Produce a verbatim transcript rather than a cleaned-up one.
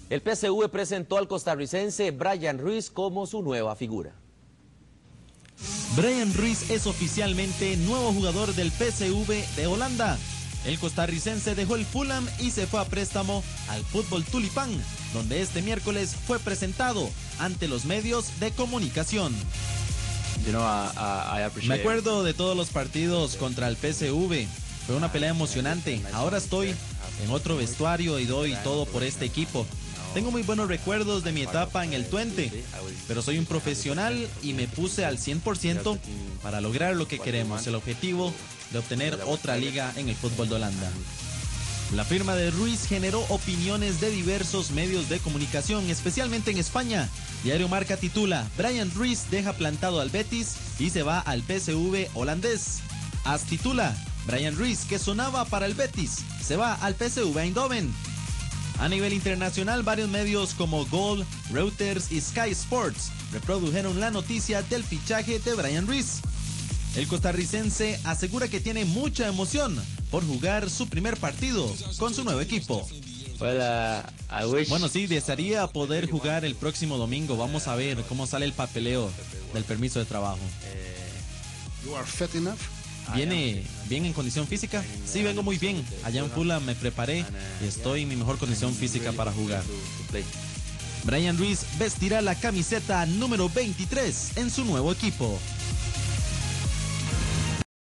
El P S V presentó al costarricense Brian Ruiz como su nueva figura. Brian Ruiz es oficialmente nuevo jugador del P S V de Holanda. El costarricense dejó el Fulham y se fue a préstamo al Fútbol Tulipán, donde este miércoles fue presentado ante los medios de comunicación. You know, I, I appreciate... Me acuerdo de todos los partidos contra el P S V. Fue una pelea emocionante. Ahora estoy en otro vestuario y doy todo por este equipo. Tengo muy buenos recuerdos de mi etapa en el Twente, pero soy un profesional y me puse al cien por ciento para lograr lo que queremos, el objetivo de obtener otra liga en el fútbol de Holanda. La firma de Ruiz generó opiniones de diversos medios de comunicación, especialmente en España. Diario Marca titula: Brian Ruiz deja plantado al Betis y se va al P S V holandés. AS titula: Brian Ruiz, que sonaba para el Betis, se va al P S V Eindhoven. A nivel internacional, varios medios como Goal, Reuters y Sky Sports reprodujeron la noticia del fichaje de Brian Ruiz. El costarricense asegura que tiene mucha emoción por jugar su primer partido con su nuevo equipo. Well, uh, I wish... Bueno, sí, desearía poder jugar el próximo domingo. Vamos a ver cómo sale el papeleo del permiso de trabajo. You are fit enough? ¿Viene bien en condición física? Sí, vengo muy bien. Allá en Fulham me preparé y estoy en mi mejor condición física para jugar. Brian Ruiz vestirá la camiseta número veintitrés en su nuevo equipo.